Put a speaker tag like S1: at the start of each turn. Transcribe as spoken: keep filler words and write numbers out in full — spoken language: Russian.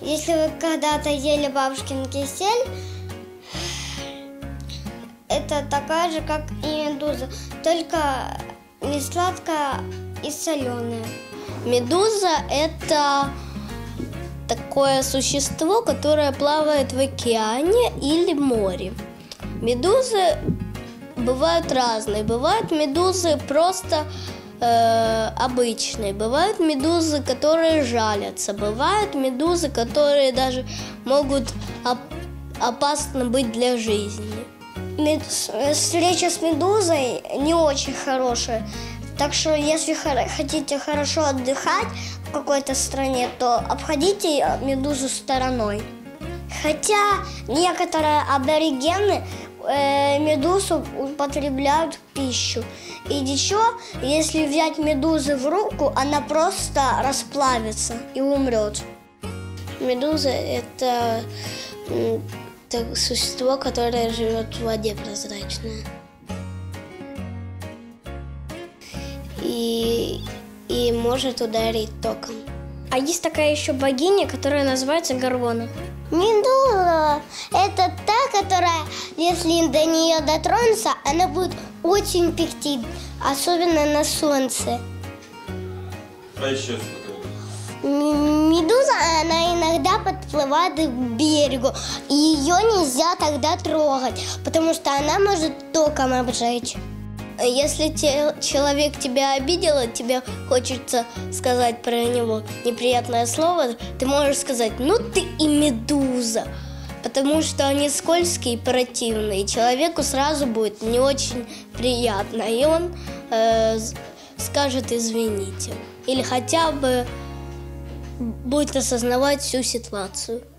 S1: Если вы когда-то ели бабушкин кисель, это такая же, как и медуза, только не сладкая и соленая.
S2: Медуза – это такое существо, которое плавает в океане или море. Медузы бывают разные. Бывают медузы просто э, обычные, бывают медузы, которые жалятся, бывают медузы, которые даже могут оп- опасно быть для жизни.
S1: Встреча с медузой не очень хорошая. Так что, если хотите хорошо отдыхать в какой-то стране, то обходите медузу стороной. Хотя некоторые аборигены э, медузу употребляют в пищу. И еще, если взять медузу в руку, она просто расплавится и умрет.
S2: Медуза – это, это существо, которое живет в воде прозрачное. И, и может ударить током.
S1: А есть такая еще богиня, которая называется Гаргона.
S3: Медуза – это та, которая, если до нее дотронуться, она будет очень пектить, особенно на солнце.
S4: А еще что?
S3: Медуза, она иногда подплывает к берегу, и ее нельзя тогда трогать, потому что она может током обжечь.
S2: Если те, человек тебя обидел, тебе хочется сказать про него неприятное слово, ты можешь сказать: ну ты и медуза, потому что они скользкие и противные, и человеку сразу будет не очень приятно, и он э, скажет извините, или хотя бы будет осознавать всю ситуацию.